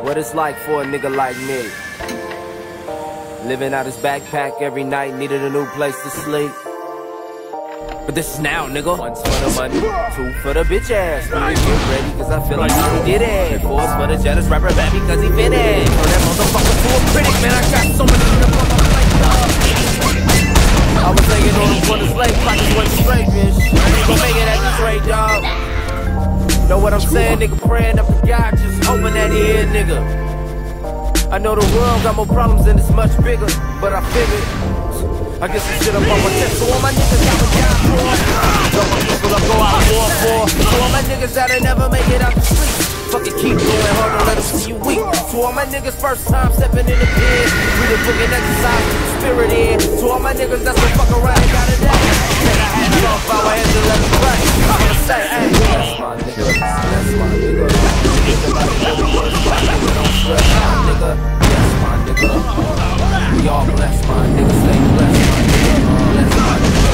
What it's like for a nigga like me. Living out his backpack every night, needed a new place to sleep. But this is now, nigga. 1 for the money, 2 for the bitch ass. Three, get ready, cause I feel like he did it. 4 for the jealous rapper baby, cause he fit it. Turn that motherfucker to a critic, man. I got so many shit up on my plate, dog. I was hanging on him for the slave, pockets went straight, bitch. I ain't gon' make it at this rate, dog. Know what I'm saying, nigga? Praying up to God, just hoping that he here, nigga. I know the world got more problems and it's much bigger, but I figured I get some shit up on my chest. So all my niggas got a job for. So my people I go out war for. So all my niggas that'll never make it out the street, fucking keep going hard, don't let them see you weak. To all my niggas first time stepping in the pen, we the book and exercise, spirit in. To all my niggas that's gonna fuck around and got it down. Take our hands off our heads and let them crack. I'm gonna say, hey, that's my nigga, that's my nigga. Don't stress my nigga, that's my nigga. We all bless my nigga, stay blessed my nigga, bless my nigga.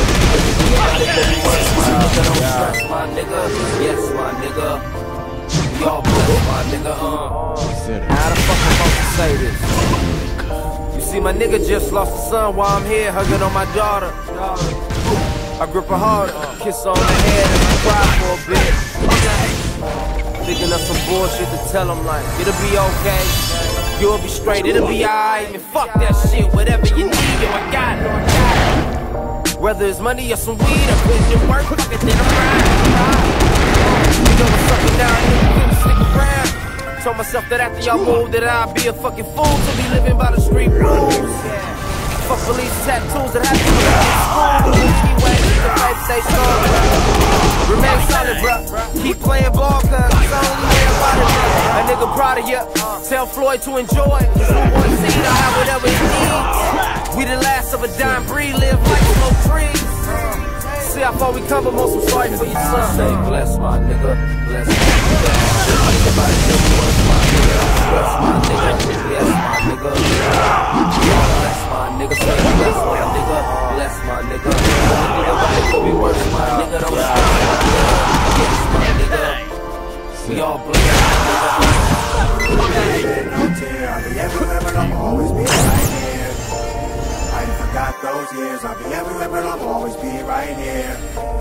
Don't stress my nigga, yes my nigga. We all bless my nigga, How the fuck am I supposed to say this? You see my nigga just lost a son while I'm here hugging on my daughter. I grip her hard, kiss her on the head and I cry for a bit. Thinking of some bullshit to tell him like, it'll be okay, you'll be straight, it'll be alright. And fuck that shit, whatever you need, yo, I got it. Whether it's money or some weed, I put in work, fuck it, then I'm riding. You know what's up and down, you couldn't stick around. Told myself that after y'all move that I'd be a fucking fool to be living by the street rules. Fuck police tattoos that have to be in school. Anyway, the faith stay strong. Remain solid, bruh. Keep playing ball, cause it's the only way about it, bruh. A nigga proud of ya. Tell Floyd to enjoy. Cause who one seed, I'll have whatever he needs. We the last of a dying breed, live like smoke trees. See how far we come, but most I'm sorry for your son. Say bless my nigga, bless my nigga. Everybody just bless my nigga, bless my nigga, yes my nigga. Bless my nigga, say bless my nigga, bless my nigga. Everybody could be worse, my nigga, don't stress my nigga, yes my nigga. We all bless my nigga. No tear, I'll be everywhere, but I'll always be right here. I ain't forgot those years, I'll be everywhere, but I'll always be right here.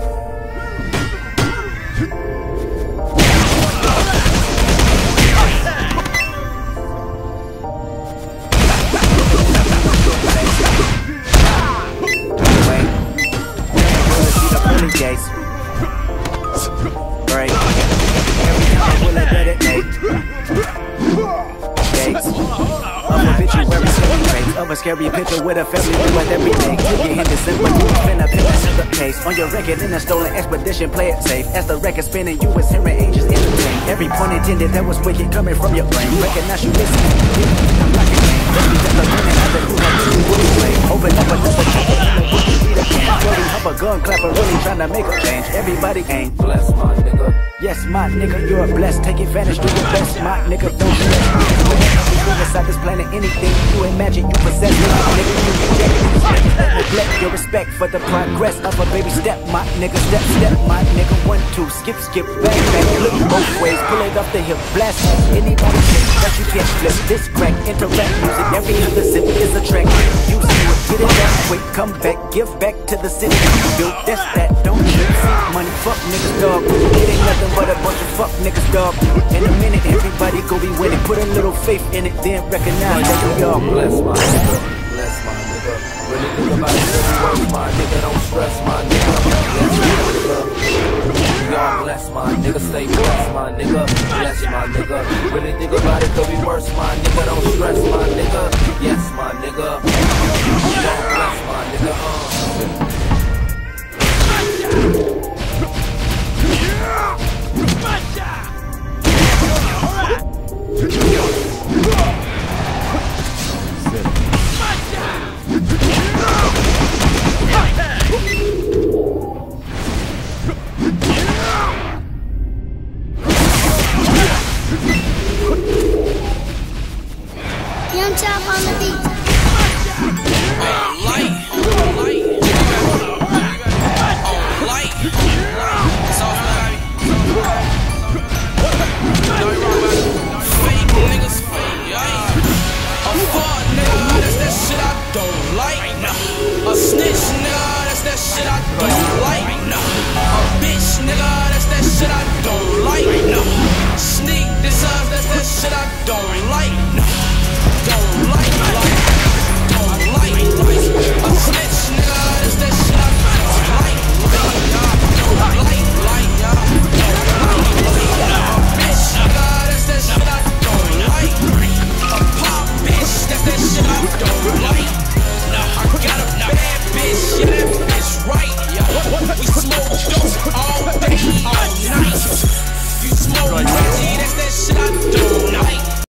Gates. Right. Every time I will I meditate. Gates. Of a obituary celebrate. Of a scary picture with a family with everything. You get Henderson, but you finna pin another case. On your record in a stolen expedition, play it safe. As the record spinning, you was hearing angels entertain. Every point intended that was wicked coming from your brain. Recognize you listening. I'm like a game. Just because I'm winning, I think who have you really play. Open up another chapter. Shorty up a gun clapper, really tryna make a change. Everybody ain't bless my nigga. Yes, my nigga, you're blessed. Take advantage, do your best, my nigga. Don't stress. Inside this planet, anything you imagine you possess, my nigga. You reject, neglect your respect for the progress of a baby step, my nigga. Step, step, my nigga. 1, 2, skip, skip, bang, bang. Look both ways, pull it off the hip, blast. Anybody think that you can't flip this crack? Interact music, every other sip is a track. Use it, get it back quick, come back, give back to the city you built. That's that, don't you see? Money, fuck niggas, dog. It ain't nothing but a bunch of fuck niggas, dog. In a minute, everybody go be winning. Put a little faith in it, then recognize that we all bless my nigga, bless my nigga. Really think about it, every my nigga, don't stress my nigga. Bless my nigga. We all bless my nigga, stay blessed my nigga, bless my nigga. Really think about it, could be worse, my nigga, don't stress my nigga. Yes, my nigga. We all bless my nigga, snitch, nigga, that's that shit I don't like. A bitch, nigga, that's that shit I don't like. Sneak this that's that shit I don't like.